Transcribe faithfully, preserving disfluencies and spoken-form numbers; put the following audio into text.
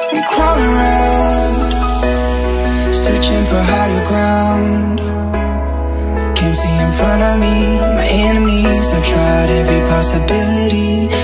I'm crawling around, searching for higher ground. Can't see in front of me, my enemies. I've tried every possibility,